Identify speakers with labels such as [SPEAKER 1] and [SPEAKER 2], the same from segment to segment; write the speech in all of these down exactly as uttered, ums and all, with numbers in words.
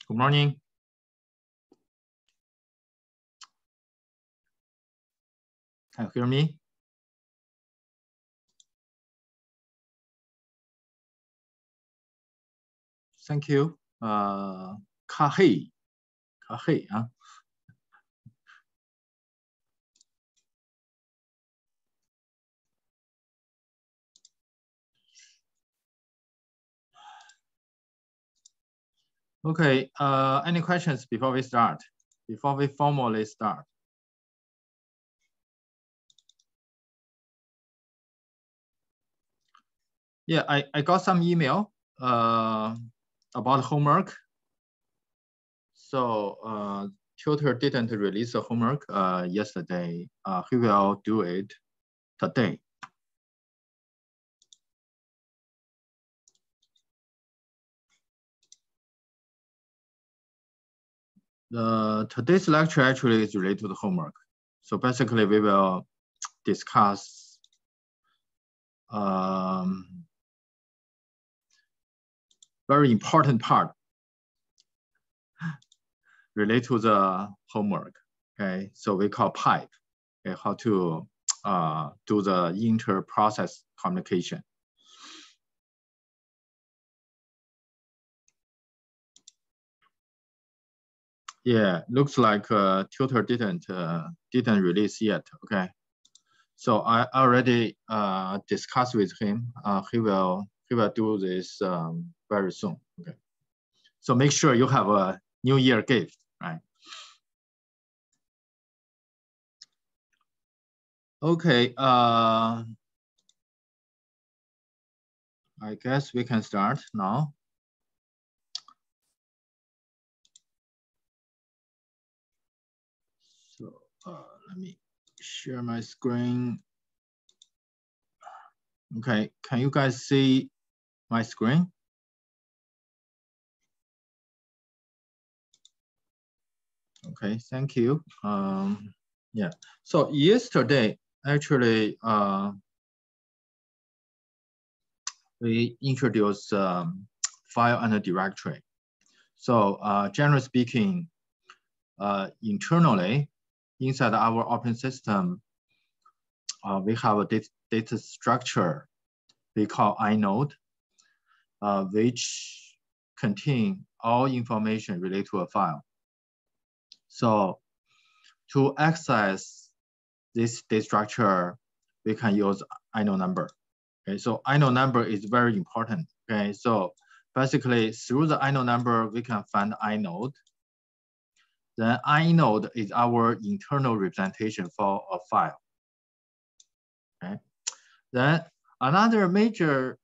[SPEAKER 1] Good morning. Can you hear me? Thank you. Uh, Kahei, Kahei, huh? Okay. Uh, any questions before we start? Before we formally start? Yeah, I, I got some email uh, about homework. So uh, tutor didn't release the homework uh, yesterday. Uh, he will do it today. The today's lecture actually is related to the homework. So basically we will discuss um, very important part related to the homework. Okay, so we call pipe. Okay, how to uh, do the inter-process communication. Yeah, looks like uh, tutor didn't uh, didn't release yet. Okay, so I already uh, discussed with him. Uh, he will he will do this um, very soon. Okay, so make sure you have a New Year gift, right? Okay. Uh, I guess we can start now. So uh, let me share my screen. Okay, can you guys see my screen? Okay, thank you. Um, yeah, so yesterday, actually, uh, we introduced um, file and a directory. So uh, generally speaking, uh, internally, inside our operating system, uh, we have a data, data structure we call inode, uh, which contain all information related to a file. So to access this data structure, we can use inode number. Okay, so inode number is very important. Okay, so basically through the inode number, we can find inode. Then inode is our internal representation for a file. Okay, then another major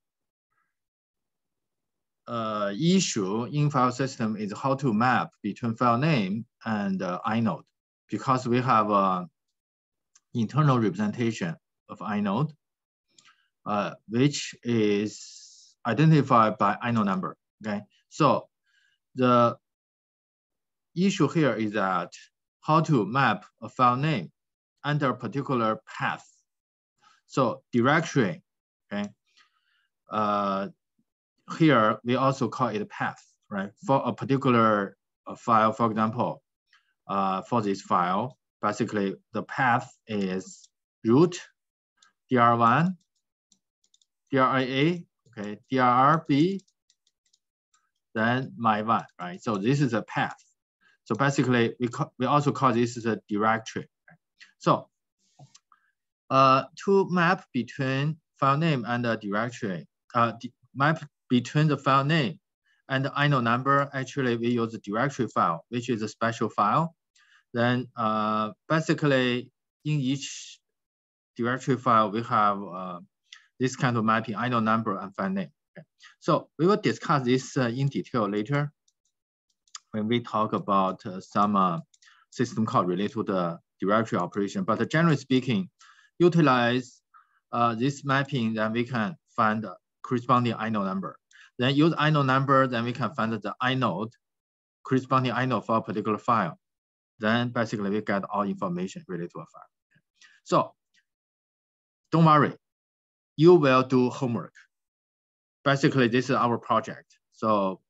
[SPEAKER 1] uh, issue in file system is how to map between file name and uh, inode, because we have a internal representation of inode, uh, which is identified by inode number. Okay, so the issue here is that how to map a file name under a particular path. So directory, okay. Uh, here we also call it a path, right? For a particular uh, file, for example, uh, for this file, basically the path is root, D R one, D R A, okay, D R B, then my one, right? So this is a path. So basically, we call, we also call this is a directory. Right? So uh, to map between file name and the directory, uh, map between the file name and the inode number, actually we use the directory file, which is a special file. Then uh, basically in each directory file, we have uh, this kind of mapping, inode number and file name. Okay. So we will discuss this uh, in detail later when we talk about uh, some uh, system call related to the directory operation. But uh, generally speaking, utilize uh, this mapping, then we can find the corresponding inode number. Then use inode number, then we can find the inode, corresponding inode for a particular file. Then basically we get all information related to a file. So don't worry, you will do homework. Basically, this is our project. So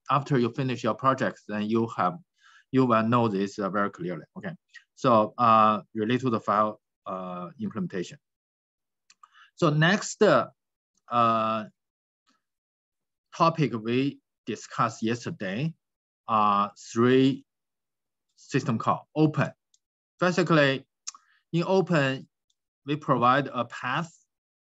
[SPEAKER 1] after you finish your projects, then you have, you will know this uh, very clearly, okay? So uh, relate to the file uh, implementation. So next uh, uh, topic we discussed yesterday are three system call, open. Basically, in open, we provide a path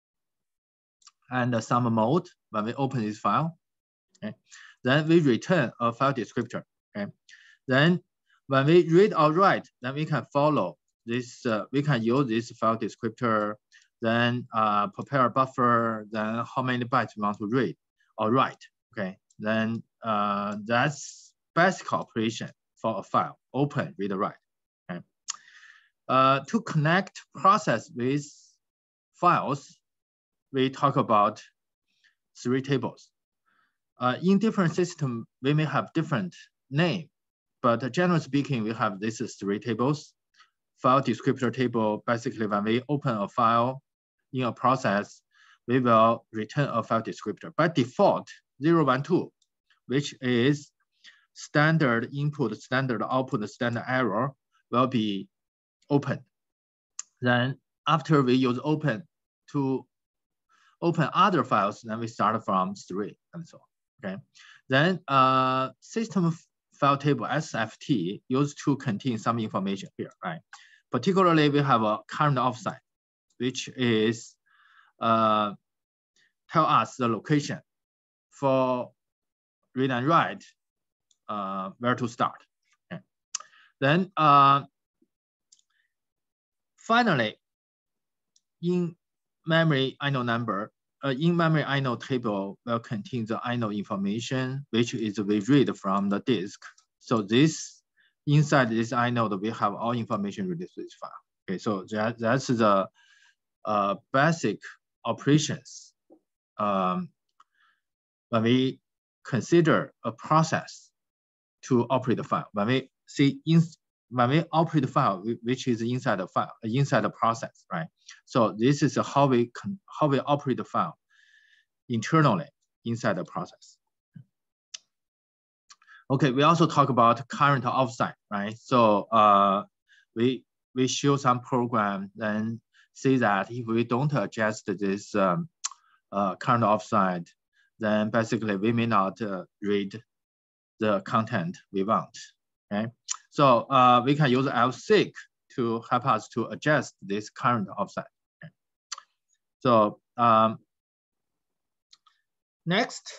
[SPEAKER 1] and some mode when we open this file. Okay. Then we return a file descriptor. Okay. Then when we read or write, then we can follow this, uh, we can use this file descriptor, then uh, prepare a buffer, then how many bytes we want to read or write. Okay. Then uh, that's basic operation for a file, open, read, write. Okay. Uh, to connect process with files, we talk about three tables. Uh, in different systems, we may have different name, but generally speaking, we have these three tables. File descriptor table, basically when we open a file in a process, we will return a file descriptor. By default, zero, one, two, which is standard input, standard output, standard error will be open. Then after we use open to open other files, then we start from three and so on, okay? Then uh, system file table, S F T, used to contain some information here, right? Particularly, we have a current offset, which is uh, tell us the location for read and write, uh, where to start. Okay. Then uh, finally, in memory inode number, uh, in memory inode table will contain the inode information, which is we read from the disk. So this inside this inode, we have all information related to this file. Okay, so that, that's the uh, basic operations um, when we consider a process to operate the file. When we see in, when we operate the file, which is inside the file, inside the process, right? So this is how we can, how we operate the file internally inside the process. Okay, we also talk about current offset, right? So uh, we we show some program, then see that if we don't adjust this um, uh, current offset, then basically we may not uh, read the content we want. Okay, so uh, we can use L seek to help us to adjust this current offset. Okay. So um, next,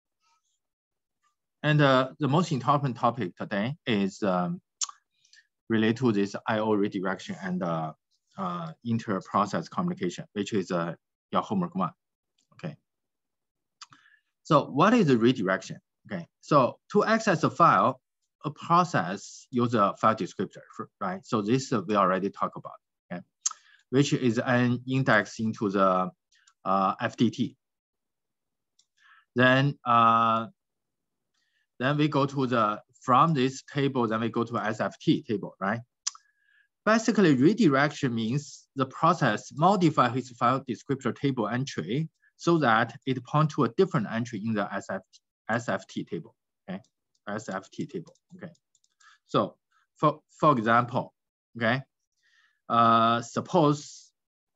[SPEAKER 1] and uh, the most important topic today is um, related to this I O redirection and uh, uh, inter-process communication, which is uh, your homework one. Okay. So what is the redirection? Okay. So to access a file, a process uses a file descriptor, right? So this uh, we already talked about, okay? Which is an index into the uh, F T T. Then, uh, then we go to the, from this table, then we go to S F T table, right? Basically, redirection means the process modifies its file descriptor table entry so that it points to a different entry in the S F T table, okay? S F T table, okay? So for, for example, okay, uh, suppose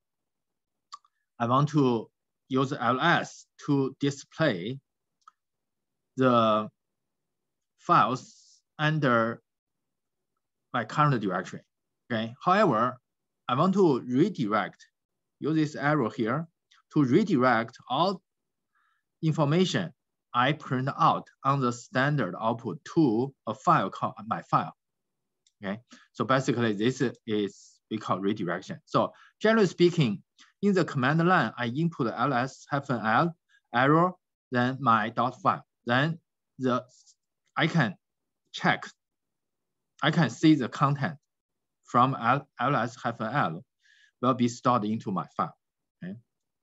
[SPEAKER 1] I want to use L S to display the files under my current directory, okay? However, I want to redirect, use this arrow here to redirect all information I print out on the standard output to a file called my file, okay? So basically this is, we call redirection. So generally speaking, in the command line, I input ls-l error, then my dot file. Then the I can check, I can see the content from ls-l will be stored into my file. Okay.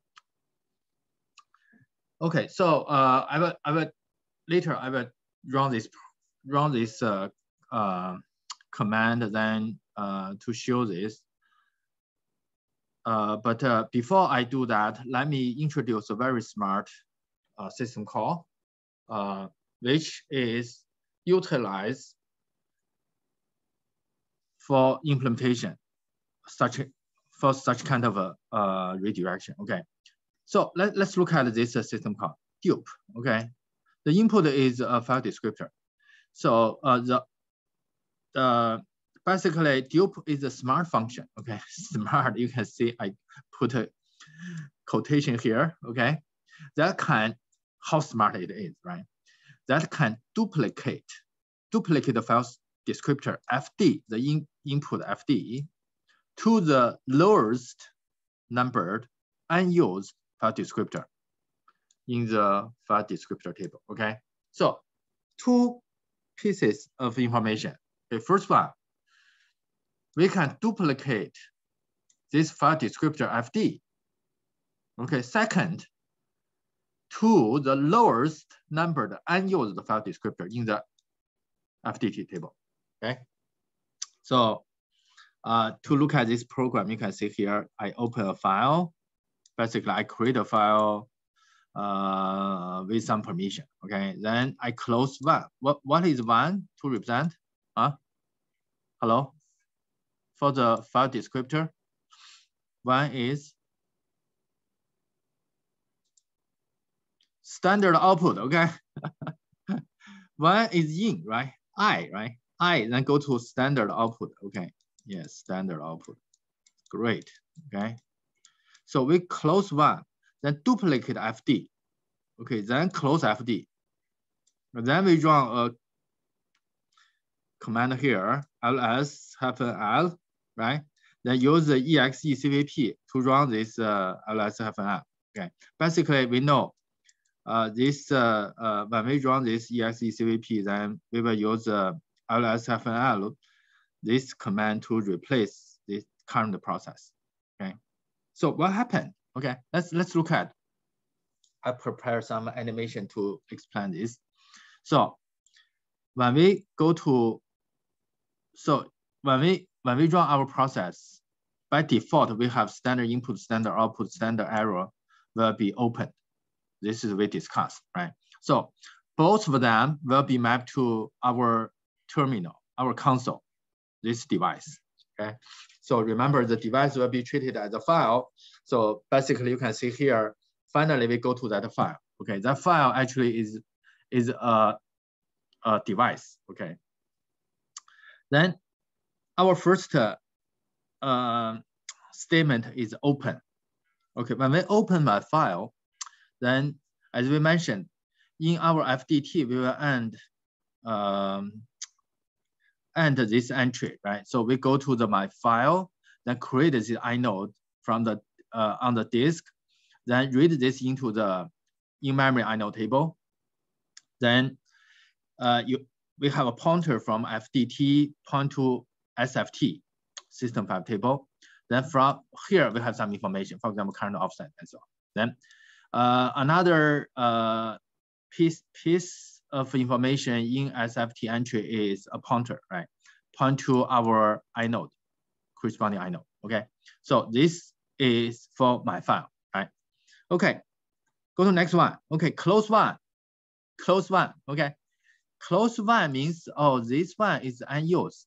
[SPEAKER 1] Okay, so uh, I will, I will later I will run this, run this uh, uh, command then uh, to show this. Uh, but uh, before I do that, let me introduce a very smart uh, system call. Uh, which is utilized for implementation such for such kind of a uh, redirection. Okay, so let, let's look at this uh, system called dupe. Okay, the input is a file descriptor. So uh, the uh, basically dupe is a smart function. Okay, smart. You can see I put a quotation here. Okay, that can how smart it is, right? That can duplicate duplicate the file descriptor F D, the in, input F D, to the lowest numbered unused file descriptor in the file descriptor table. Okay, so two pieces of information. The first one, we can duplicate this file descriptor F D. Okay, second, to the lowest numbered unused file descriptor in the F D T table. Okay, so uh, to look at this program, you can see here, I open a file. Basically, I create a file uh, with some permission. Okay, then I close one. What what is one to represent? Huh? Hello? For the file descriptor, one is standard output. Okay, one is in, right? I, right? I then go to standard output. Okay, yes, standard output. Great. Okay, so we close one, then duplicate F D. Okay, then close F D. Then we run a command here, ls hyphen l, right? Then use the exe C V P to run this uh, ls hyphen l. Okay, basically we know uh, this uh, uh, when we run this exe C V P, then we will use uh, ls hyphen l, this command to replace this current process. Okay, so what happened? Okay, let's let's look at. I prepare some animation to explain this. So when we go to, so when we when we run our process, by default we have standard input, standard output, standard error will be open. This is we discussed, right? So both of them will be mapped to our terminal, our console, this device. Okay. So remember the device will be treated as a file. So basically you can see here, finally we go to that file. Okay, that file actually is, is a, a device. Okay. Then our first uh, uh, statement is open. Okay, when we open my file, then as we mentioned, in our F D T, we will end, um, end this entry, right? So we go to the my file, then create this inode from the uh, on the disk, then read this into the in-memory inode table. Then uh, you we have a pointer from F D T point to S F T, system file table. Then from here we have some information, for example, current offset and so on. Then uh, another uh, piece piece of information in S F T entry is a pointer, right? Point to our inode, corresponding inode. Okay, so this is for my file, right? Okay, go to next one. Okay, close one, close one. Okay, close one means, oh, this one is unused.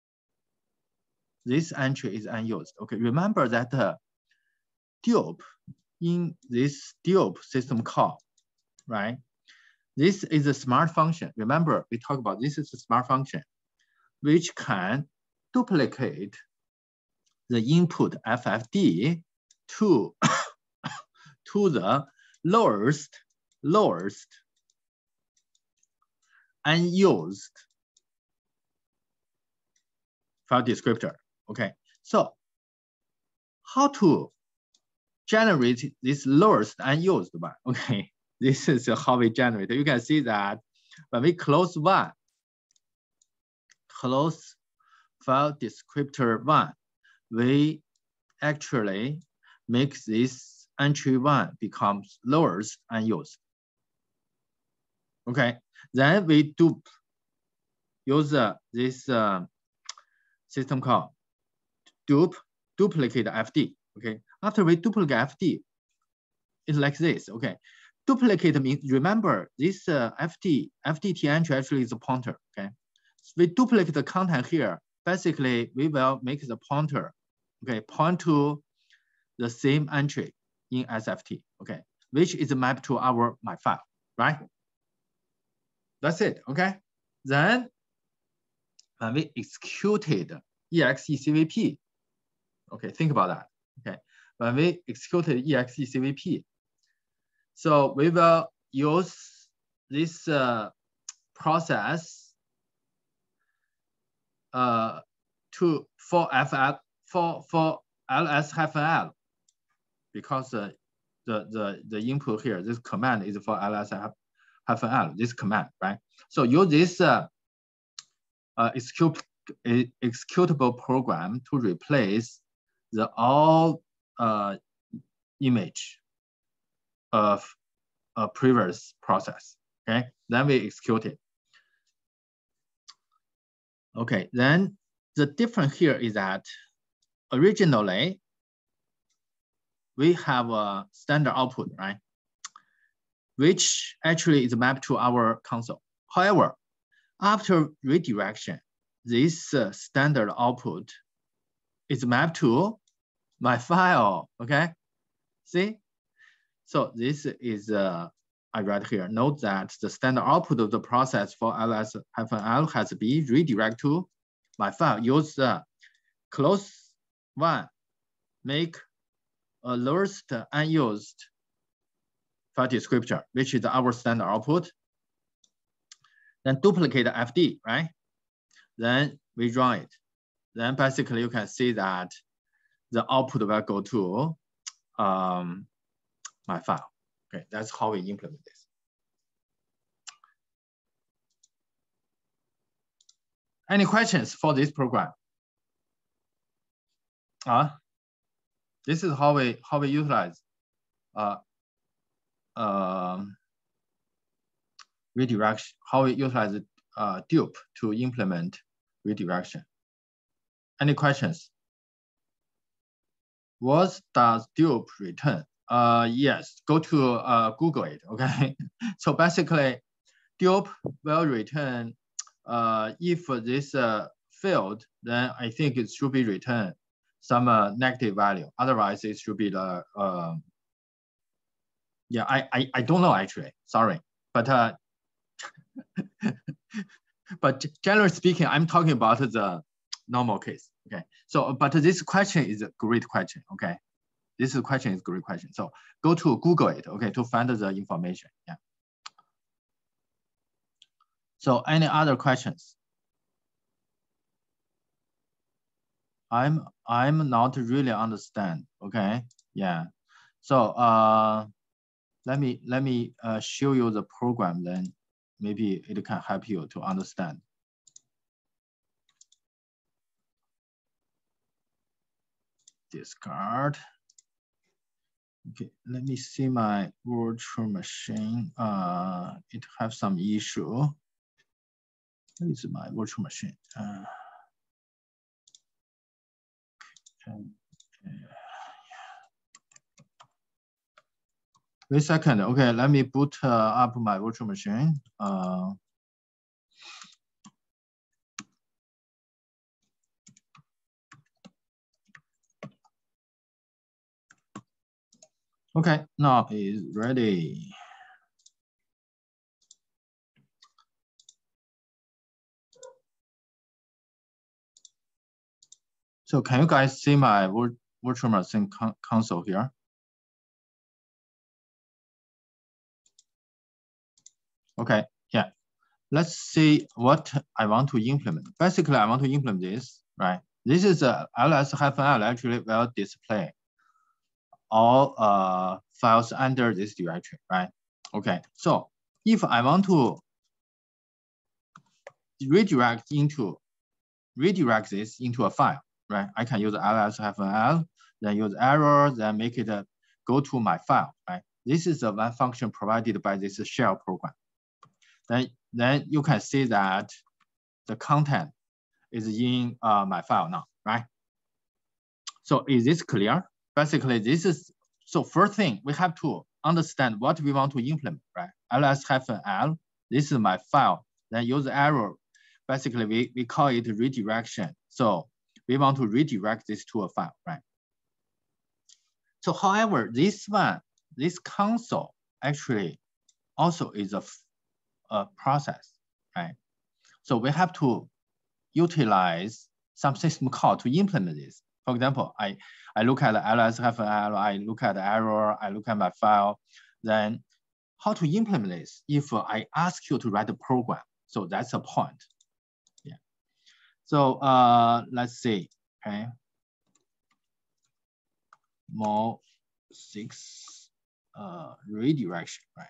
[SPEAKER 1] This entry is unused. Okay, remember that uh, dupe in this dupe system call, right? This is a smart function. Remember, we talked about this is a smart function, which can duplicate the input F F D to, to the lowest, lowest unused file descriptor. Okay, so how to generate this lowest unused one? Okay, this is how we generate. You can see that when we close one, close file descriptor one, we actually make this entry one becomes lowest unused. Okay, then we dupe, use uh, this uh, system call dupe, duplicate F D. Okay, after we duplicate F D, it's like this. Okay, duplicate means, remember this uh, F T, F T T entry actually is a pointer, okay? So we duplicate the content here. Basically, we will make the pointer, okay, point to the same entry in S F T, okay, which is mapped to our my file, right? That's it, okay? Then when we executed E X E C V P, okay, think about that, okay? When we executed E X E C V P, so we will use this uh, process uh, to for F L for for L S hyphen L, because uh, the the the input here, this command is for L S hyphen L, this command, right? So use this uh, uh, execute, uh, executable program to replace the all uh, image of a previous process. Okay, then we execute it. Okay, then the difference here is that originally we have a standard output, right? Which actually is mapped to our console. However, after redirection, this uh, standard output is mapped to my file, okay? See? So this is, uh, I write here, note that the standard output of the process for L S L has been redirected to my file. Use the close one, make a lowest unused file descriptor, which is our standard output. Then duplicate the F D, right? Then we run it. Then basically you can see that the output will go to um, my file. Okay, that's how we implement this. Any questions for this program? Uh, this is how we how we utilize uh, uh, redirection, how we utilize uh, dupe to implement redirection. Any questions? What does dupe return? Uh, yes, go to uh, Google it, okay? So basically, dupe will return, uh, if this uh, failed, then I think it should be returned some uh, negative value. Otherwise, it should be the, uh, yeah, I, I, I don't know actually, sorry. But, uh, but generally speaking, I'm talking about the normal case, okay? So, but this question is a great question, okay? This question is a great question. So go to Google it, okay, to find the information, yeah. So any other questions? I'm I'm not really understand, okay? Yeah. So uh, let me let me uh, show you the program, then maybe it can help you to understand. Discard. Okay, let me see my virtual machine. Uh, it has some issue. Where is my virtual machine? Uh, okay. Wait a second. Okay, let me boot uh, up my virtual machine. Uh, okay, now it's ready. So can you guys see my virtual machine con console here? Okay, yeah. Let's see what I want to implement. Basically, I want to implement this, right? This is a L S L actually will display all uh, files under this directory, right? Okay, so if I want to redirect into, redirect this into a file, right? I can use L S L, then use error, then make it a, go to my file, right? This is the one function provided by this shell program. Then, then you can see that the content is in uh, my file now, right? So is this clear? Basically, this is, so first thing, we have to understand what we want to implement, right? ls-l, this is my file. Then use arrow. Basically, we, we call it redirection. So we want to redirect this to a file, right? So however, this one, this console actually also is a, a process, right? So we have to utilize some system call to implement this. For example, I, I look at the ls-l, I look at the error, I look at my file, then how to implement this if I ask you to write a program. So that's a point. Yeah. So uh, let's see, okay. More six uh, redirection, right?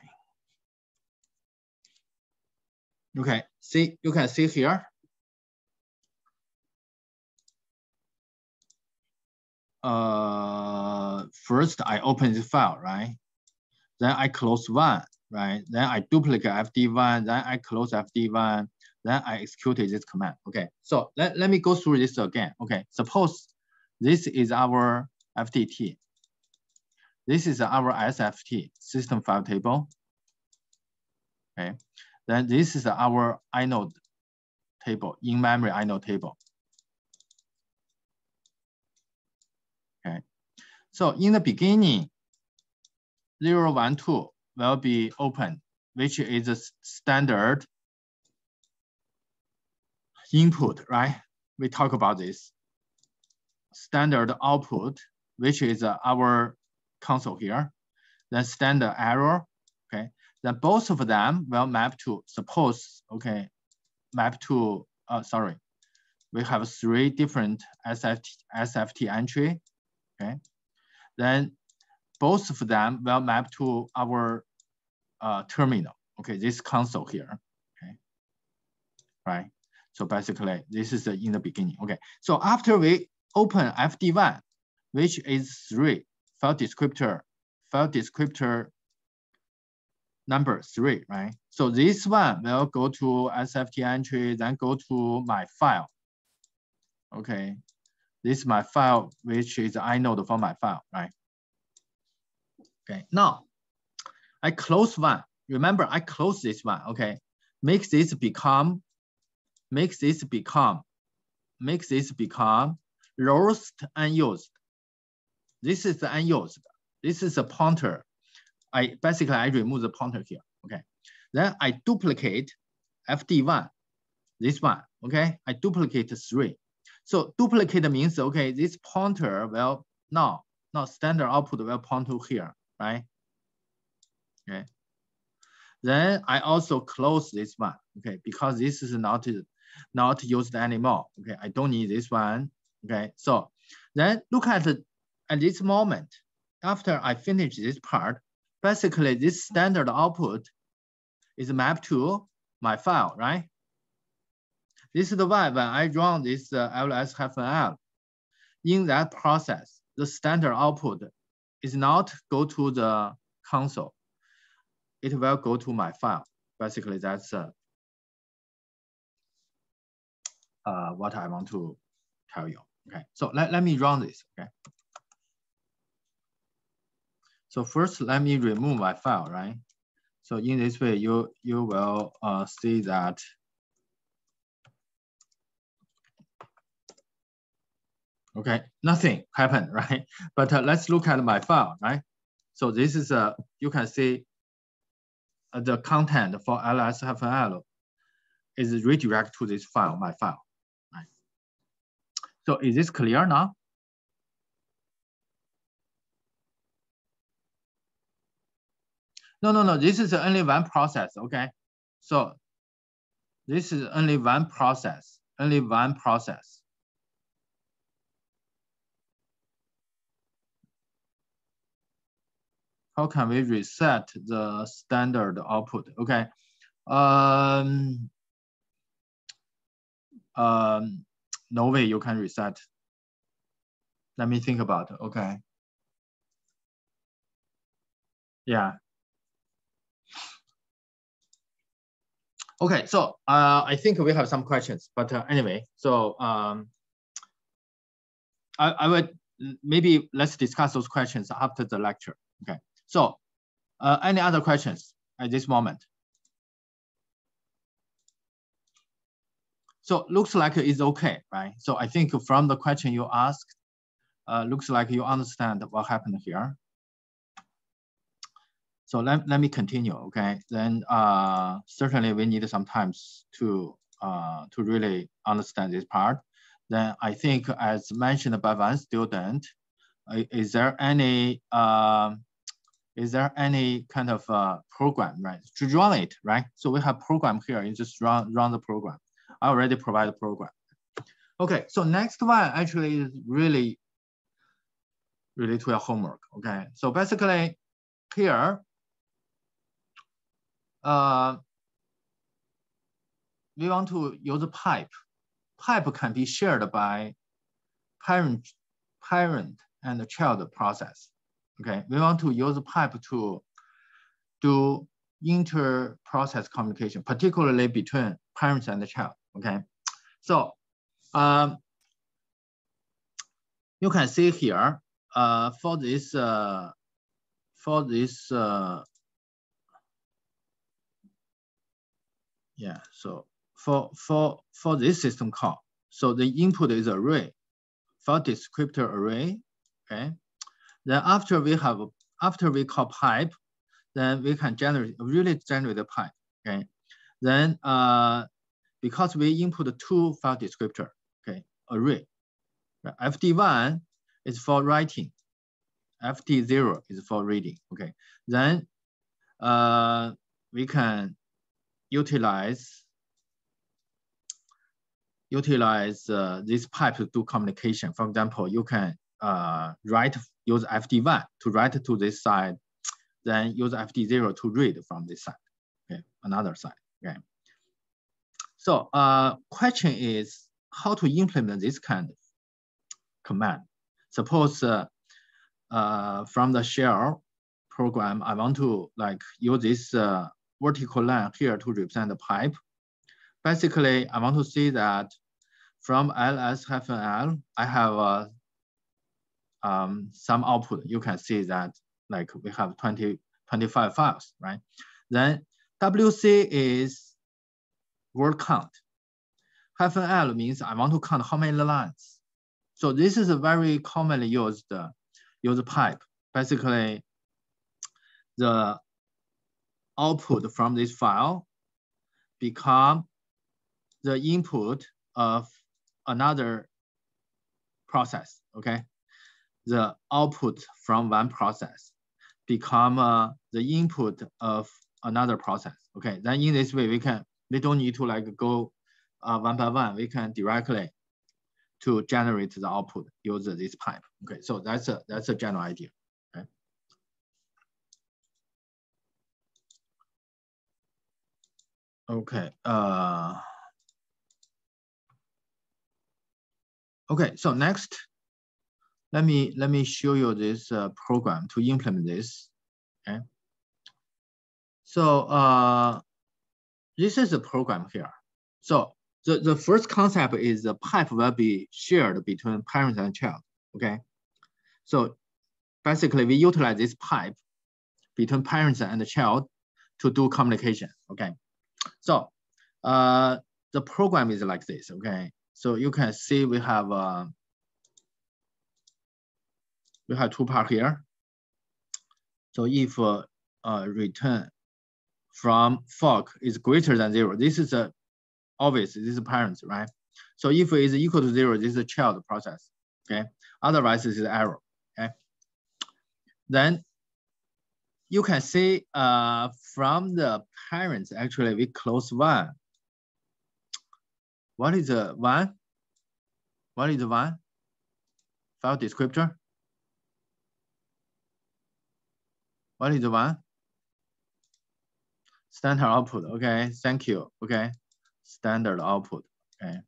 [SPEAKER 1] Okay, see, you can see here. Uh, first I open this file, right? Then I close one, right? Then I duplicate F D one, then I close F D one, then I executed this command. Okay, so let, let me go through this again. Okay, suppose this is our F T T. This is our S F T, system file table. Okay, then this is our inode table, in-memory inode table. Okay, so in the beginning, zero, one, two will be open, which is a standard input, right? We talk about this. Standard output, which is uh, our console here. Then standard error, okay? Then both of them will map to, suppose, okay, map to, uh, sorry, we have three different S F T, S F T entry, okay? Then both of them will map to our uh, terminal, okay, this console here, okay, right? So basically, this is in the beginning, okay? So after we open F D one, which is three, file descriptor, file descriptor number three, right? So this one will go to S F T entry, then go to my file, okay? This is my file, which is inode for my file, right? Okay, now I close one. Remember, I close this one, okay? Make this become, make this become, make this become lost unused. This is the unused. This is a pointer. I basically, I remove the pointer here, okay? Then I duplicate F D one, this one, okay? I duplicate three. So duplicate means, okay, this pointer will now, now standard output will point to here, right? Okay. Then I also close this one, okay, because this is not, not used anymore. Okay, I don't need this one. Okay, so then look at the, at this moment, after I finish this part, basically this standard output is mapped to my file, right? This is the why when I run this uh, ls-l, in that process, the standard output is not go to the console. It will go to my file. Basically, that's uh, uh, what I want to tell you. Okay, so let, let me run this, okay? So first, let me remove my file, right? So in this way, you, you will uh, see that okay, nothing happened, right? But uh, let's look at my file, right? So this is, uh, you can see uh, the content for ls-l is redirect to this file, my file, right? So is this clear now? No, no, no, this is only one process, okay? So this is only one process, only one process. How can we reset the standard output? Okay. Um, um, no way you can reset. Let me think about it. Okay. Yeah. Okay, so uh, I think we have some questions, but uh, anyway, so um, I, I would maybe let's discuss those questions after the lecture. Okay, so Uh, any other questions at this moment? So looks like it's okay, right? So I think from the question you asked, uh, looks like you understand what happened here. So let, let me continue, okay? Then uh, certainly we need some time to, uh, to really understand this part. Then I think as mentioned by one student, uh, is there any, uh, is there any kind of uh, program, right? To run it, right? So we have program here, you just run, run the program. I already provide a program. Okay, so next one actually is really related to your homework, okay? So basically here, uh, we want to use a pipe. Pipe can be shared by parent, parent and child process, okay? We want to use a pipe to do inter-process communication, particularly between parents and the child, okay? So um, you can see here, uh, for this, uh, for this, uh, yeah, so for, for, for this system call, so the input is array, file descriptor array, okay? Then after we have, after we call pipe, then we can generate, really generate a pipe, okay? Then uh, because we input two file descriptor, okay, array. F D one is for writing, F D zero is for reading, okay. Then uh, we can utilize utilize uh, this pipe to do communication. For example, you can uh, write, use F D one to write to this side, then use F D zero to read from this side, okay, another side, okay. So uh, question is how to implement this kind of command. Suppose uh, uh, from the shell program, I want to like use this uh, vertical line here to represent the pipe. Basically, I want to see that from ls-l, I have uh, um, some output. You can see that like we have twenty, twenty-five files, right? Then W C is word count. Hyphen L means I want to count how many lines. So this is a very commonly used uh, used pipe. Basically, the output from this file become the input of another process, okay? The output from one process become uh, the input of another process, okay? Then in this way, we can, we don't need to like go uh, one by one, we can directly to generate the output, use this pipe, okay? So that's a, that's a general idea, okay? Okay, uh, okay, so next, let me, let me show you this uh, program to implement this, okay? So uh, this is a program here. So the, the first concept is the pipe will be shared between parents and child, okay? So basically we utilize this pipe between parents and the child to do communication, okay? So uh, the program is like this, okay? So you can see we have, uh, we have two parts here. So if uh, uh, return from fork is greater than zero, this is a obvious, this is parents, right? So if it is equal to zero, this is a child process, okay? Otherwise, this is error, okay? Then you can see uh, from the parents, actually we close one. What is the one? What is the one? File descriptor. What is the one? Standard output, okay, thank you, okay. Standard output, okay.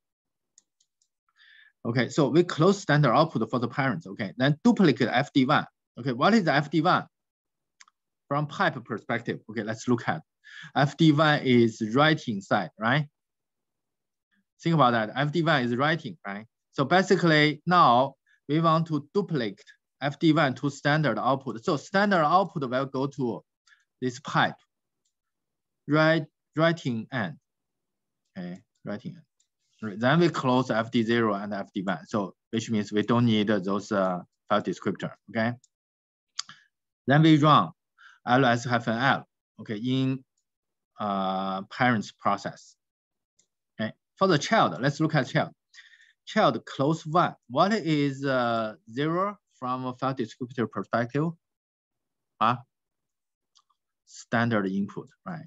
[SPEAKER 1] Okay, so we close standard output for the parents, okay. Then duplicate F D one, okay. What is the F D one? From pipe perspective, okay, let's look at. F D one is writing side, right? Think about that, F D one is writing, right? So basically now we want to duplicate F D one to standard output. So standard output will go to this pipe, right, writing end, okay, writing end. Right. Then we close F D zero and F D one. So which means we don't need those uh, file descriptor, okay? Then we run ls-l, okay, in uh, parents process, okay? For the child, let's look at child. Child close one. What is uh, zero from a file descriptor perspective? Huh? Standard input, right?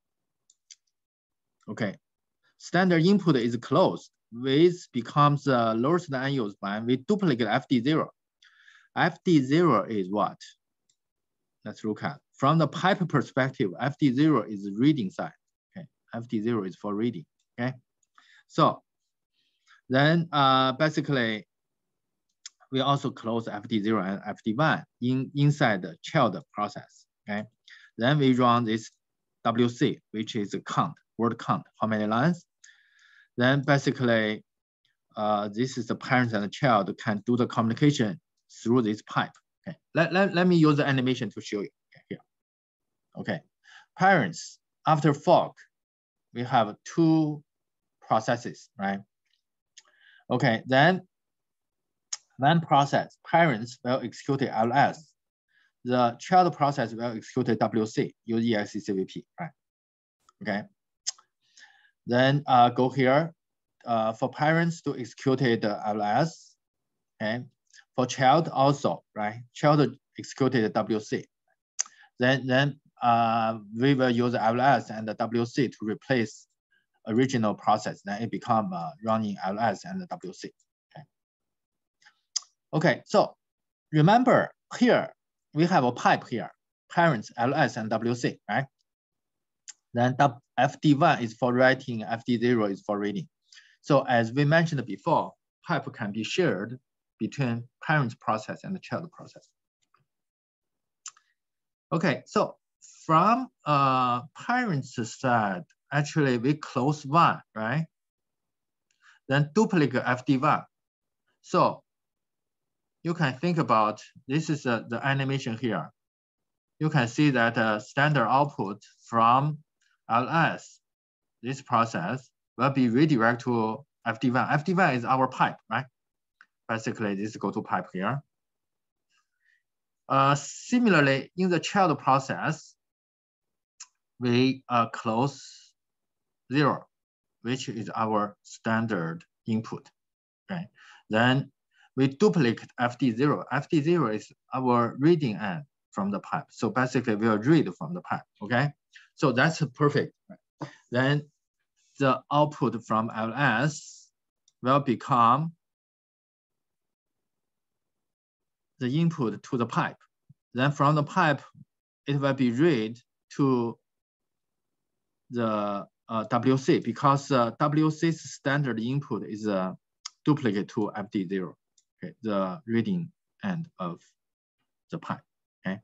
[SPEAKER 1] Okay, standard input is closed, which becomes uh, lower than unused one. We duplicate F D zero. F D zero is what? Let's look at. From the pipe perspective, F D zero is reading side. Okay, F D zero is for reading. Okay, so then uh, basically we also close F D zero and F D one in inside the child process. Okay, then we run this W C, which is a count, word count, how many lines. Then basically, uh, this is the parents and the child can do the communication through this pipe. Okay, let, let, let me use the animation to show you. Okay, here. Okay, parents, after fork, we have two processes, right? Okay, then one process, parents will execute L S. The child process will execute W C, use E X E C V P, right? Okay. Then uh, go here uh, for parents to execute the L S, okay? For child also, right? Child executed W C. Then, then uh, we will use L S and the W C to replace original process. Then it become uh, running L S and the W C. Okay. Okay, so remember here we have a pipe here, parents L S and W C, right? Then F D one is for writing, F D zero is for reading. So as we mentioned before, pipe can be shared between parent process and the child process. Okay, so from uh, parents side, actually we close one, right? Then duplicate F D one. So you can think about, this is uh, the animation here. You can see that uh, standard output from L S, this process will be redirected to F D one. F D one is our pipe, right? Basically, this go to pipe here. Uh, similarly, in the child process, we uh, close zero, which is our standard input. Okay. Then we duplicate F D zero. F D zero is our reading end from the pipe. So basically, we'll read from the pipe. Okay. So that's perfect. Right? Then the output from L S will become the input to the pipe. Then from the pipe, it will be read to the uh, W C because uh, W C's standard input is a duplicate to F D zero, okay, the reading end of the pipe. Okay.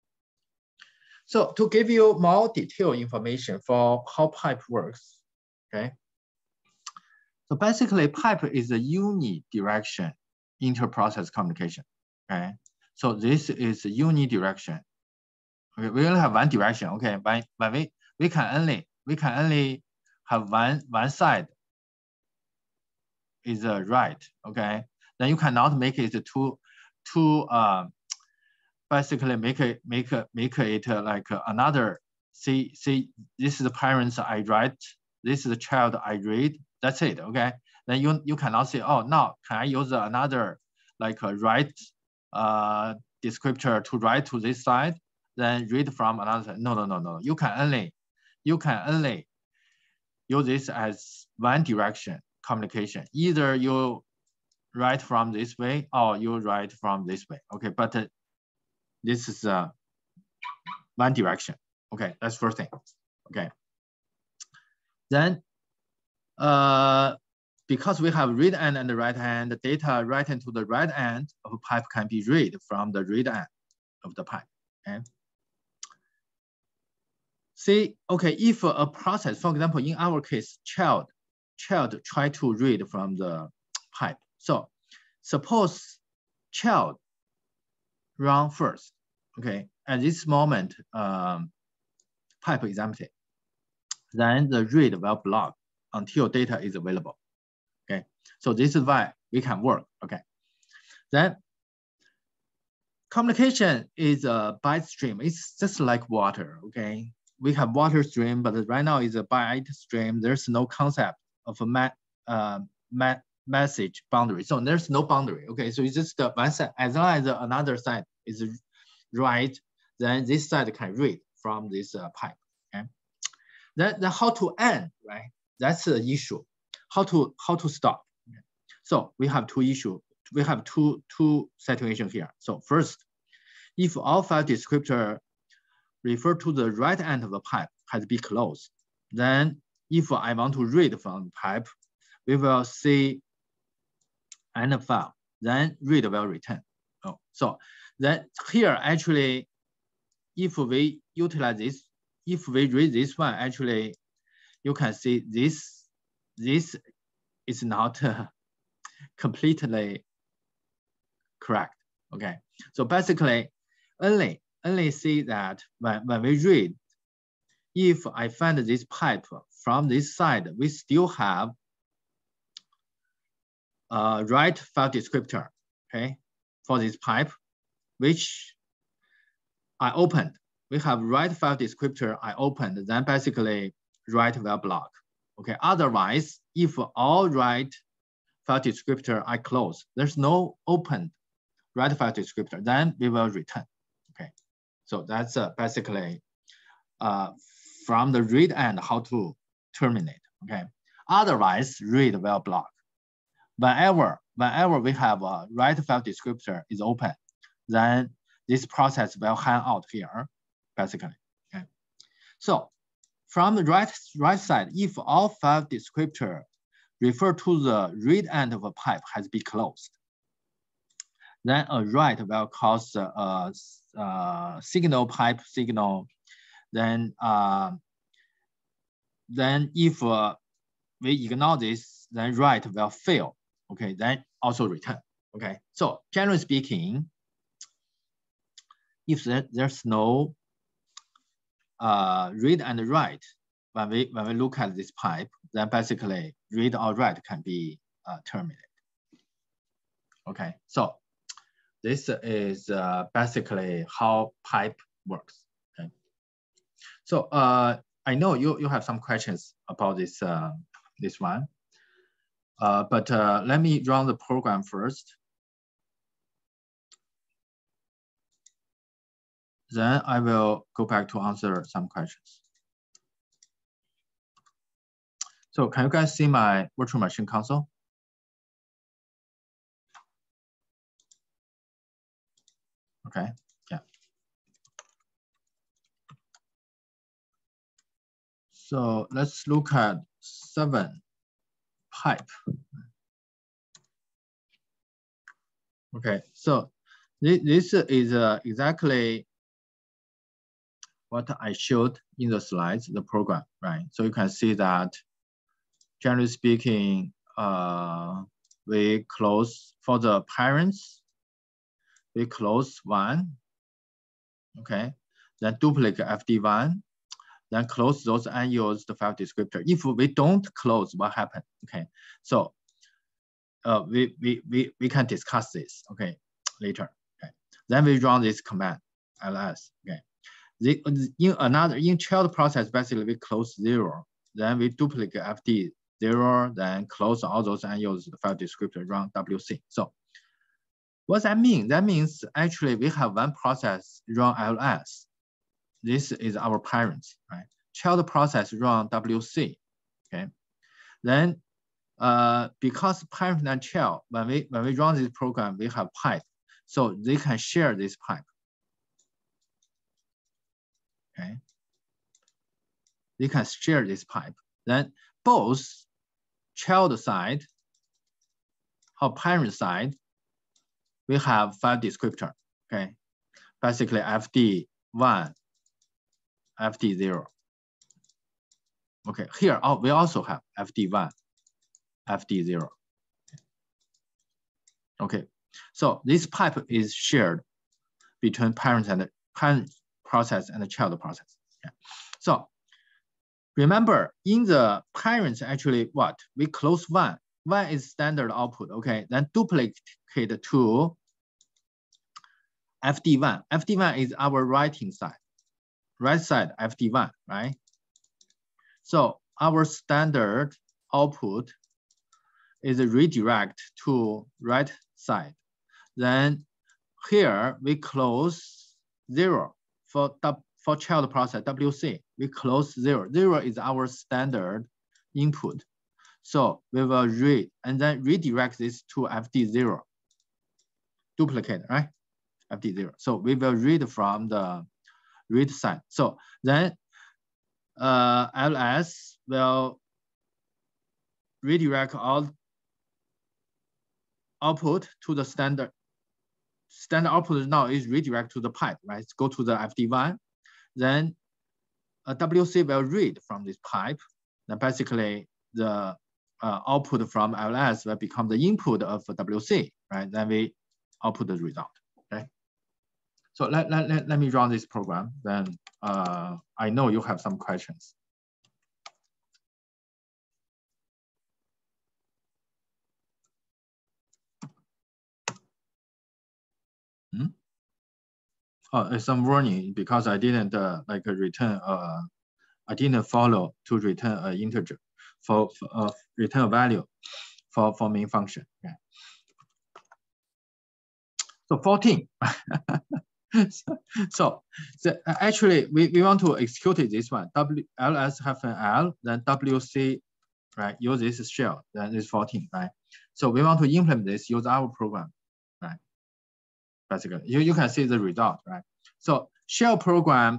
[SPEAKER 1] So to give you more detailed information for how pipe works, okay. So basically, pipe is a unidirection inter-process communication. Okay, so this is unidirection. Okay, we only have one direction. Okay, but but we we can only we can only have one one side is a right. Okay, then you cannot make it two two uh basically make it make it make it like another. See see this is the parents I write. This is the child I read. That's it. Okay, then you you cannot say, oh, now can I use another like a write uh descriptor to write to this side, then read from another side. No, no, no, no. You can only you can only use this as one direction communication. Either you write from this way or you write from this way. Okay, but uh, this is uh, one direction. Okay, that's first thing. Okay. Then uh, because we have read end and the right end, the data written to the right end of a pipe can be read from the read end of the pipe. Okay. See, okay, if a process, for example, in our case, child, child try to read from the pipe. So suppose child run first. Okay, at this moment, um, pipe is empty, then the read will block until data is available. Okay, so this is why we can work. Okay, then communication is a byte stream. It's just like water. Okay, we have water stream, but right now is a byte stream. There's no concept of a ma uh, ma message boundary. So there's no boundary. Okay, so it's just the one side. As long as another side is right, then this side can read from this uh, pipe. Okay, then, then how to end, right? That's the issue. How to how to stop. Okay. So we have two issues. We have two two situations here. So first, if all file descriptor refer to the right end of the pipe has been closed, then if I want to read from the pipe, we will see end file, then read will return. Oh, so then here actually, if we utilize this, if we read this one, actually, you can see this, this is not uh, completely correct. Okay, so basically, only only see that when, when we read, if I find this pipe from this side, we still have a right file descriptor, okay, for this pipe, which I opened. We have right file descriptor I opened, then basically write will block. Okay, otherwise, if all right file descriptor I close, there's no open right file descriptor, then we will return. Okay, so that's uh, basically uh, from the read end how to terminate. Okay, otherwise read will block. Whenever whenever we have a right file descriptor is open, then this process will hang out here, basically. Okay, so from the right right side, if all file descriptor refer to the read end of a pipe has been closed, then a write will cause a, a, a signal pipe signal. Then, uh, then if uh, we ignore this, then write will fail. Okay, then also return. Okay, so generally speaking, if there, there's no uh, read and write, when we when we look at this pipe, then basically read or write can be uh, terminated. Okay, so this is uh, basically how pipe works. Okay, so uh, I know you you have some questions about this uh, this one, uh, but uh, let me run the program first. Then I will go back to answer some questions. So can you guys see my virtual machine console? Okay, yeah. So let's look at seven pipe. Okay, so this, this is uh, exactly what I showed in the slides, the program, right? So you can see that, generally speaking, uh, we close for the parents, we close one, okay? Then duplicate F D one, then close those unused file descriptor. If we don't close, what happened? Okay, so uh, we, we, we, we can discuss this, okay, later. Okay, then we run this command, ls, okay. The, in another, in child process, basically we close zero, then we duplicate F D zero, then close all those unused file descriptor, run W C. So what that mean? That means actually we have one process run ls. This is our parents, right? Child process run W C, okay? Then uh, because parent and child, when we, when we run this program, we have pipe. So they can share this pipe. Okay, they can share this pipe. Then both child side or parent side, we have file descriptor. Okay, basically F D one, F D zero. Okay, here oh, we also have F D one, F D zero. Okay, so this pipe is shared between parent and parent process and the child process. Yeah. So remember, in the parents, actually what? We close one. One is standard output, okay? Then duplicate to F D one. F D one is our writing side. Right side, F D one, right? So our standard output is a redirect to right side. Then here we close zero for for child process W C. We close zero. Zero is our standard input. So we will read and then redirect this to F D zero. Duplicate, right? F D zero. So we will read from the read side. So then uh, L S will redirect all output to the standard. Standard output now is redirect to the pipe, right? Go to the F D one. Then a W C will read from this pipe. Then basically the uh, output from L S will become the input of W C, right? Then we output the result, okay? So let, let, let, let me run this program. Then uh, I know you have some questions. Hmm? Oh, it's some warning because I didn't uh, like return, uh, I didn't follow to return an integer for, for uh, return a value for, for main function. Okay. So fourteen. so, so the, actually, we, we want to execute this one. W L S hyphen L, then W C, right? Use this shell, then it's fourteen, right? So we want to implement this, use our program, right? Basically, you, you can see the result, right? So shell program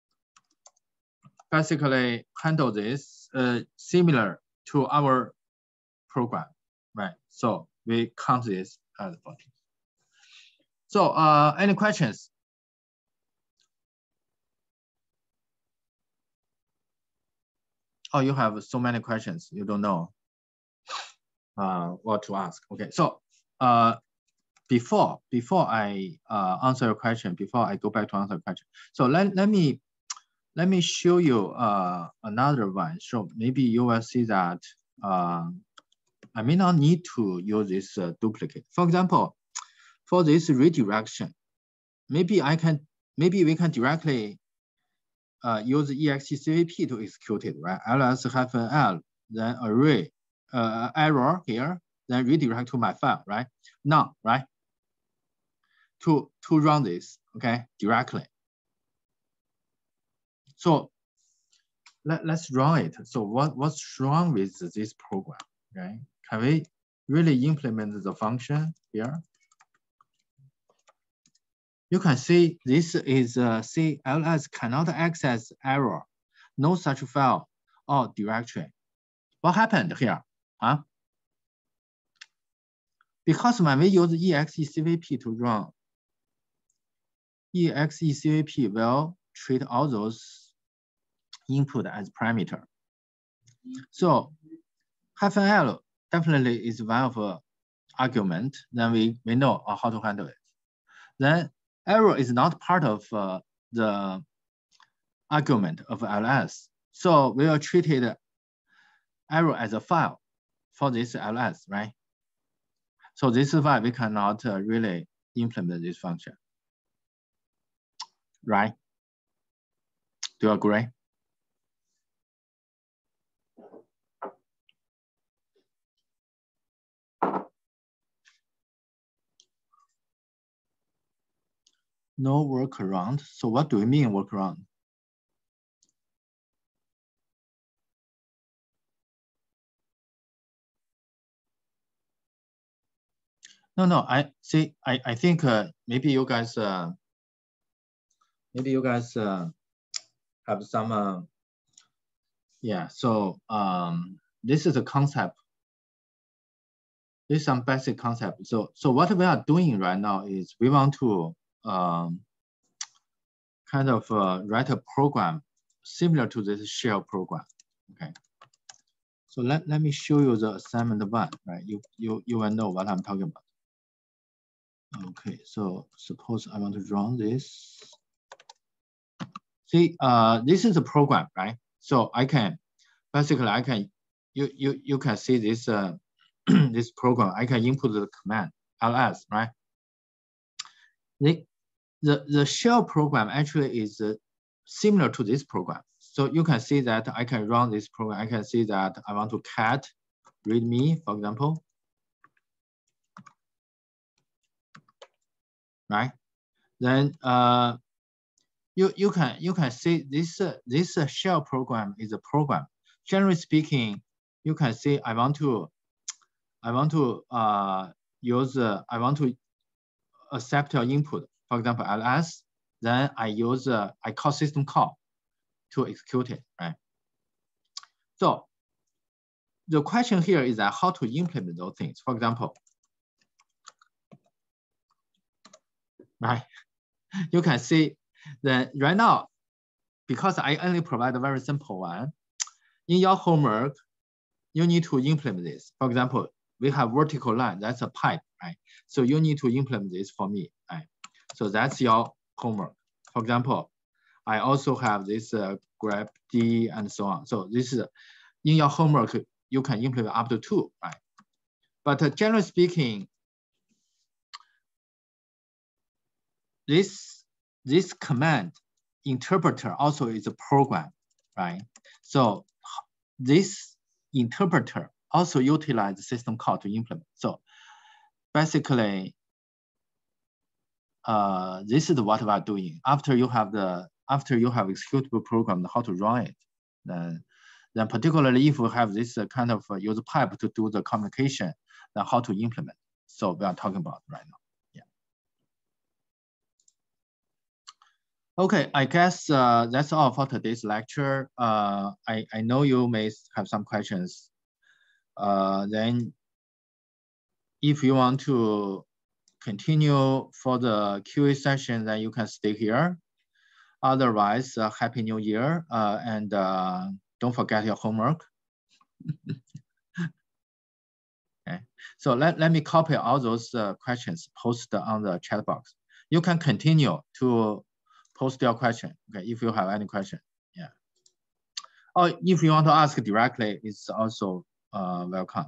[SPEAKER 1] basically handle this uh, similar to our program, right? So we count this as fourteen. So uh, any questions? Oh, you have so many questions. You don't know uh, what to ask. Okay, so uh, before before I uh, answer your question, before I go back to answer your question, so let, let me let me show you uh, another one. So maybe you will see that uh, I may not need to use this uh, duplicate. For example, for this redirection, maybe I can maybe we can directly uh, use E X E C V P to execute it, right? L S hyphen L, then array uh, error here, then redirect to my file, right? Now, right? To to run this, okay, directly. So let, let's run it. So what, what's wrong with this program, okay? Can we really implement the function here? You can see this is uh, C L S cannot access error, no such file or directory. What happened here? Huh? Because when we use E X E C V P to run, E X E C V P will treat all those input as parameter. So hyphen L definitely is one of the argument. Then we, we know how to handle it. Then error is not part of uh, the argument of L S. So we will treat it error as a file for this L S, right? So this is why we cannot uh, really implement this function, right? Do you agree? No workaround. So what do we mean workaround? No, no, I see, I, I think uh, maybe you guys, uh, maybe you guys uh, have some, uh, yeah, so um, this is a concept. This is some basic concept. So, so what we are doing right now is we want to um, kind of uh, write a program similar to this shell program, okay? So let, let me show you the assignment one, right? You, you, you will know what I'm talking about. Okay, so suppose I want to run this. see, uh, this is a program, right? So I can, basically I can, you, you, you can see this, uh, this program, I can input the command ls, right? The, the, the shell program actually is uh, similar to this program. So you can see that I can run this program. I can see that I want to cat readme, for example, right? Then uh, you you can you can see this uh, this uh, shell program is a program. Generally speaking, you can see I want to I want to uh, use uh, I want to accept your input. For example, ls. Then I use uh, I call system call to execute it, right? So the question here is that how to implement those things. For example, right? You can see that right now, because I only provide a very simple one, in your homework, you need to implement this. For example, we have vertical line, that's a pipe, right? So you need to implement this for me, right? So that's your homework. For example, I also have this uh, grep D and so on. So this is, in your homework, you can implement up to two, right? But uh, generally speaking, this, this command interpreter also is a program, right? So this interpreter also utilize the system call to implement. So basically, uh, this is what we are doing. After you have the, after you have executable program, how to run it, then, then particularly if we have this uh, kind of uh, user pipe to do the communication, then how to implement. So we are talking about right now. Yeah. Okay, I guess uh, that's all for today's lecture. Uh, I, I know you may have some questions. Uh, then if you want to continue for the Q A session, then you can stay here. Otherwise, uh, Happy New Year, uh, and uh, don't forget your homework. Okay, so let, let me copy all those uh, questions, post on the chat box. You can continue to post your question, okay, if you have any question, yeah. Or if you want to ask directly, it's also uh, welcome.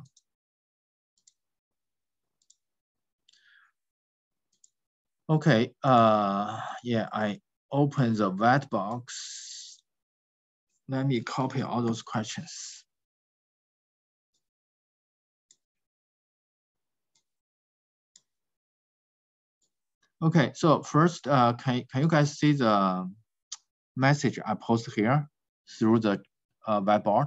[SPEAKER 1] Okay, uh, yeah, I open the white box. Let me copy all those questions. Okay, so first, uh, can, can you guys see the message I post here through the uh, whiteboard?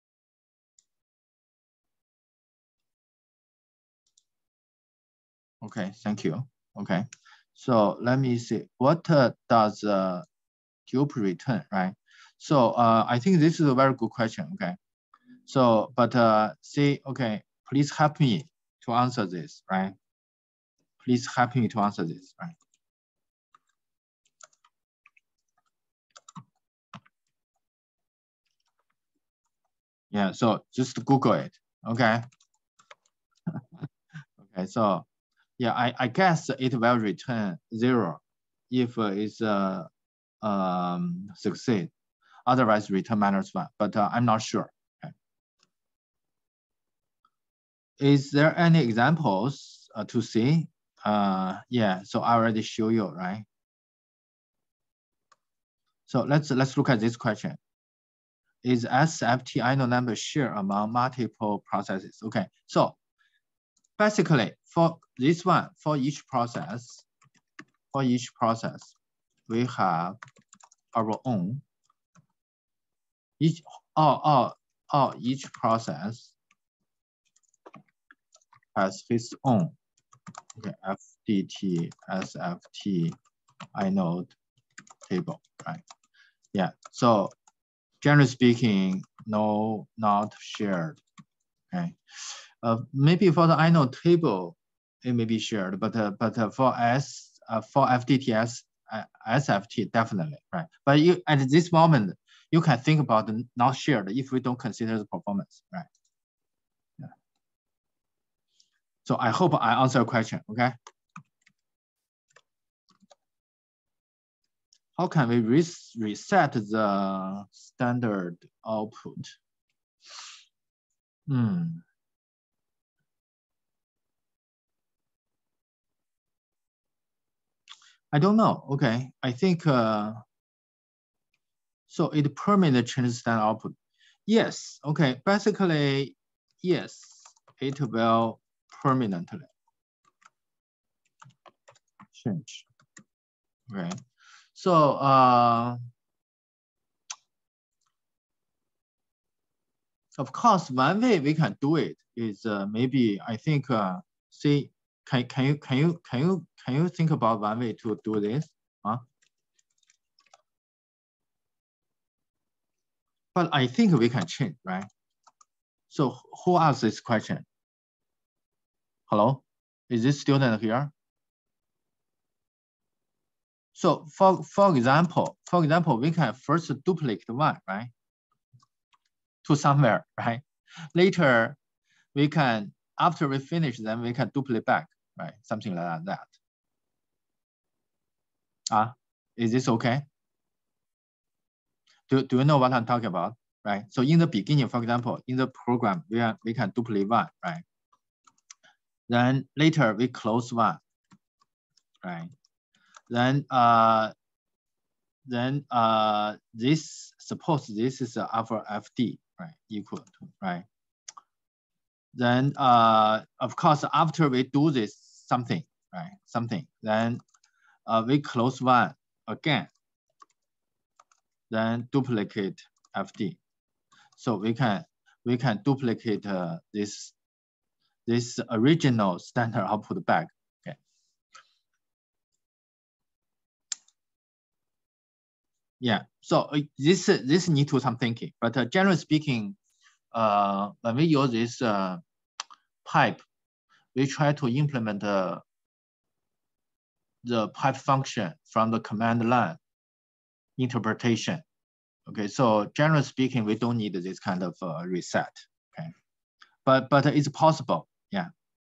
[SPEAKER 1] Okay, thank you. Okay, so let me see. What uh, does uh, dupe return, right? So uh, I think this is a very good question, okay? So, but uh, see, okay, please help me to answer this, right? Please help me to answer this, right? Yeah, so just Google it, okay? Okay, so yeah, I, I guess it will return zero if uh, it's uh, um, succeed. Otherwise, return minus one, but uh, I'm not sure. Okay. Is there any examples uh, to see? Uh, yeah, so I already show you, right? So let's let's look at this question. Is S F T inode number shared among multiple processes? Okay, so basically for this one, for each process, for each process, we have our own. Each all all all each process has its own. Okay, F D T, S F T, inode table, right? Yeah. So generally speaking, no, not shared. Okay. Uh, maybe for the inode table, it may be shared, but uh, but uh, for S uh, for F D T S uh, S F T definitely, right? But you at this moment you can think about the not shared if we don't consider the performance, right? Yeah. So I hope I answer your question. Okay. how can we res reset the standard output? Hmm. I don't know. Okay, I think uh, so. It permanently changes standard output. Yes. Okay. Basically, yes. It will permanently change. Okay. So uh, of course, one way we can do it is uh, maybe I think uh, see. Can, can you can you can you can you think about one way to do this? Huh? But I think we can change, right? So who asked this question? Hello, is this student here? So for for example, for example, we can first duplicate one, right? To somewhere, right? Later, we can after we finish, then we can duplicate back, right? Something like that. Ah, uh, is this okay? Do, do you know what I'm talking about, right? So in the beginning, for example, in the program, we, are, we can duplicate one, right? Then later we close one, right? Then uh, then uh, this, suppose this is our F D, right? Equal to, right? Then uh, of course, after we do this something, right? Something, then uh, we close one again, then duplicate F D. So we can we can duplicate uh, this this original standard output back. Okay. Yeah. So uh, this this need to some thinking, but uh, generally speaking, uh, when we use this uh, pipe, we try to implement uh, the pipe function from the command line interpretation. Okay. So generally speaking, we don't need this kind of uh, reset. Okay. But but it's possible. Yeah.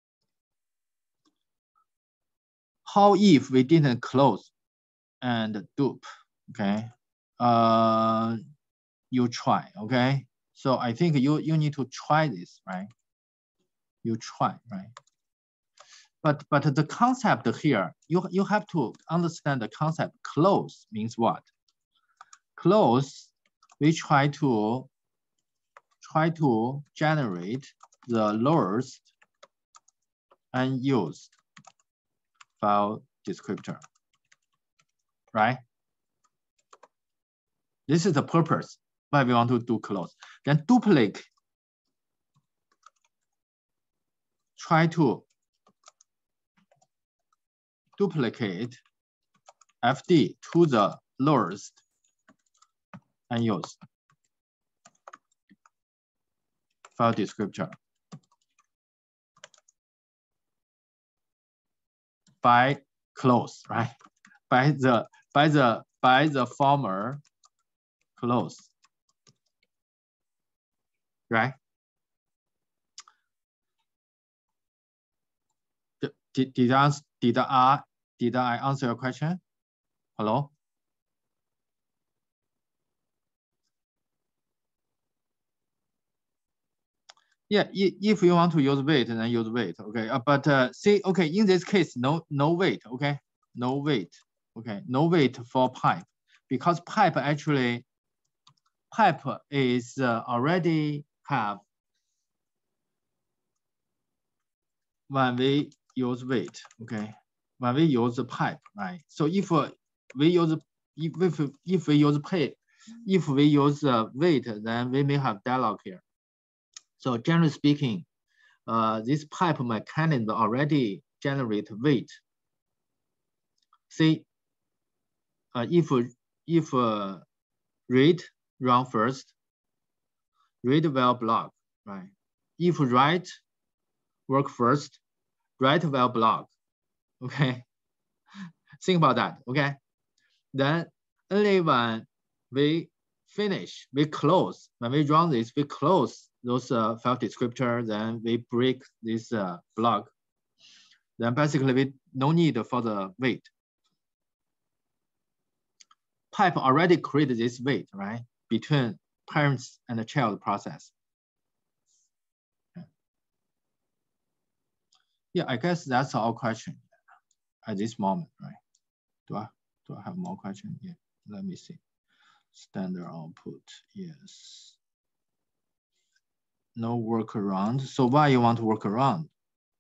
[SPEAKER 1] How if we didn't close and dupe? Okay. Uh, you try. Okay. So I think you you need to try this, right? You try, right? But but the concept here, you you have to understand the concept. Close means what? Close, we try to try to generate the lowest unused file descriptor, right? This is the purpose why we want to do close. Then duplicate, try to duplicate F D to the lowest unused file descriptor by close, right? By the by the by the former close, right? Did did I did I did I answer your question? Hello? Yeah, if you want to use wait, then use wait. Okay, uh, but uh, see, okay, in this case, no no wait. Okay, no wait. Okay, no wait for pipe, because pipe actually pipe is uh, already have when we use wait. Okay, when we use the pipe, right? So if uh, we use if if we use pipe, if we use uh, wait, then we may have dialog here. So generally speaking, uh, this pipe mechanism already generate wait. See, uh, if if uh, read run first, read will block, right? If write work first, write will block. Okay, think about that. Okay, then only when we finish, we close. When we run this, we close those uh, file descriptor. Then we break this uh, block. Then basically we no need for the wait. pipe already created this weight, right? Between parents and the child process. Yeah, I guess that's all question at this moment, right? Do I do I have more questions? Yeah, let me see. Standard output, yes. No workaround. So why you want to work around?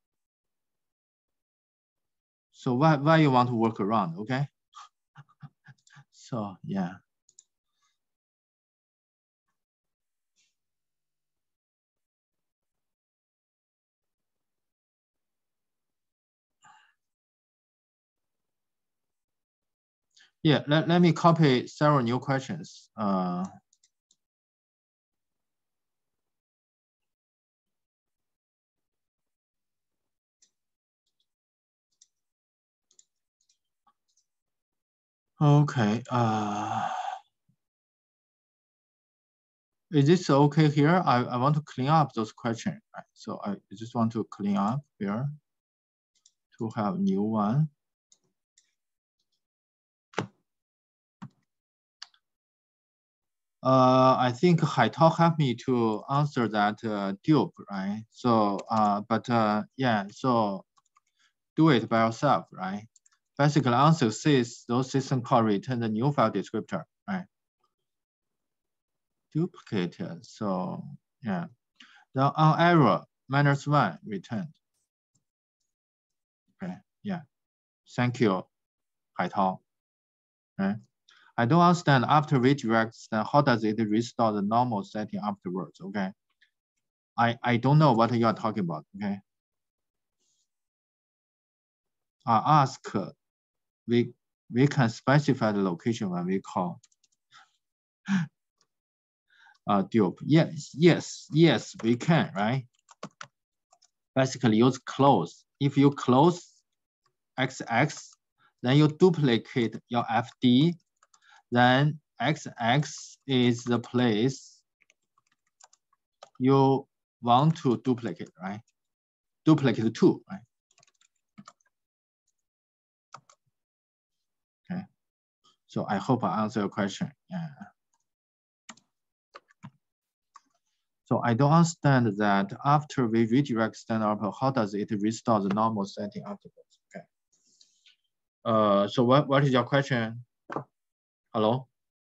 [SPEAKER 1] So why why you want to work around? Okay. So yeah. Yeah, let, let me copy several new questions. Uh, okay. Uh, is this okay here? I, I want to clean up those questions. Right? So I just want to clean up here to have new one. Uh, I think Haitao helped me to answer that uh, dupe, right? So, uh, but uh, yeah, so do it by yourself, right? Basically, answer says those system call return the new file descriptor, right? Duplicated, so yeah. The on error minus one returned. Okay, yeah. Thank you, Haitao. Right? I don't understand after redirects, then how does it restore the normal setting afterwards? Okay. I, I don't know what you are talking about. Okay. Uh, ask, we we can specify the location when we call uh, dupe. Yes, yes, yes, we can, right? Basically use close. If you close X X, then you duplicate your F D, then X X is the place you want to duplicate, right? Duplicate two, right? Okay. So I hope I answer your question. Yeah. So I don't understand that after we redirect standard output, how does it restore the normal setting afterwards? Okay. Uh, so what, what is your question? Hello?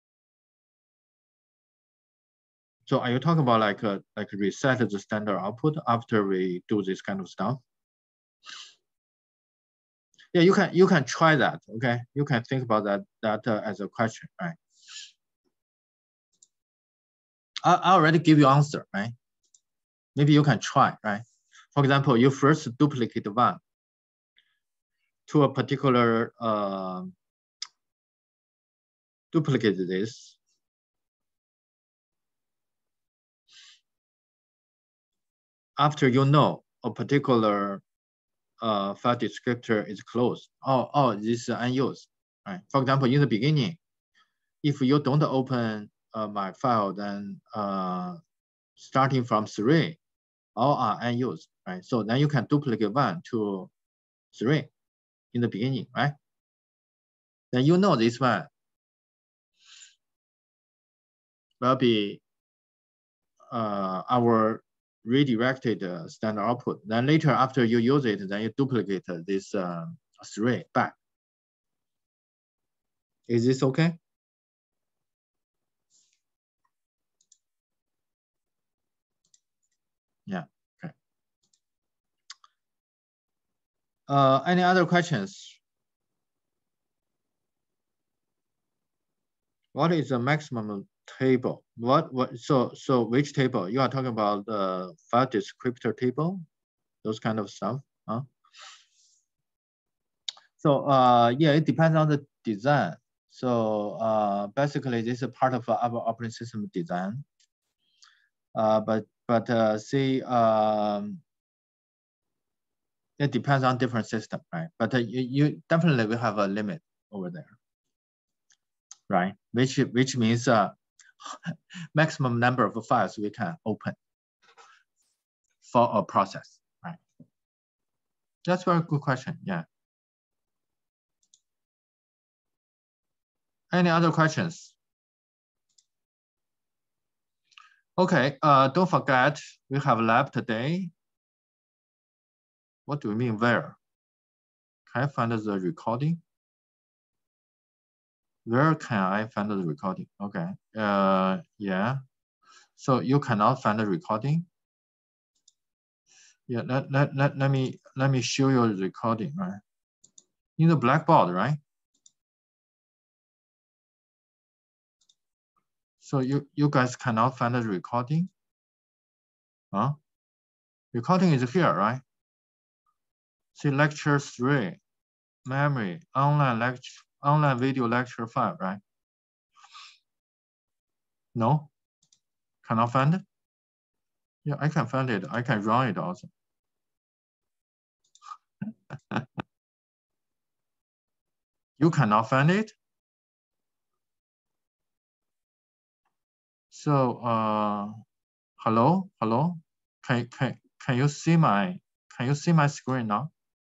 [SPEAKER 1] So are you talking about like a, like reset the standard output after we do this kind of stuff? Yeah, you can you can try that. Okay, you can think about that that uh, as a question, right? I, I already give you answer, right? Maybe you can try, right? For example, you first duplicate one to a particular uh, duplicate this. After you know a particular uh, file descriptor is closed, oh, oh, this is unused, right? For example, in the beginning, if you don't open uh, my file, then uh, starting from three, all are unused, right? So then you can duplicate one to three in the beginning, right? Then you know this one will be uh, our redirected uh, standard output. Then later, after you use it, then you duplicate this uh, three back. Is this okay? Yeah. Okay. Uh, any other questions? What is the maximum table? What what? So so which table? You are talking about the file descriptor table, those kind of stuff, huh? So uh, yeah, it depends on the design. So uh, basically, this is part of our operating system design. Uh, but but uh, see, um, it depends on different system, right? But uh, you, you definitely will have a limit over there, right? Which which means uh, maximum number of files we can open for a process, right? That's a very good question. Yeah. Any other questions? Okay, uh, don't forget, we have lab today. What do you mean where? Can I find the recording? Where can I find the recording? Okay, uh, yeah. So you cannot find the recording? Yeah, let, let, let, let me let me show you the recording, right? In the Blackboard, right? So you, you guys cannot find the recording? Huh? Recording is here, right? See lecture three, memory, online lecture, online video lecture five, right? No? Cannot find it? Yeah, I can find it. I can run it also. You cannot find it? So, uh, hello, hello? Can, can, can you see my, can you see my screen now?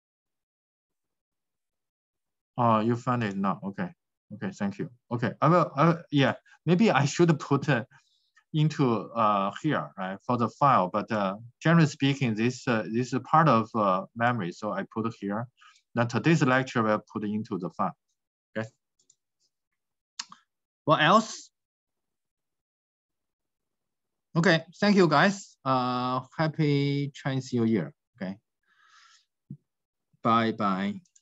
[SPEAKER 1] Oh, you found it now, okay. Okay, thank you. Okay, I will, I will yeah, maybe I should put it into uh, here, right, for the file, but uh, generally speaking, this, uh, this is part of uh, memory, so I put it here. Then today's lecture will put into the file, okay? What else? Okay, thank you guys. Uh, happy Chinese New Year, okay? Bye bye.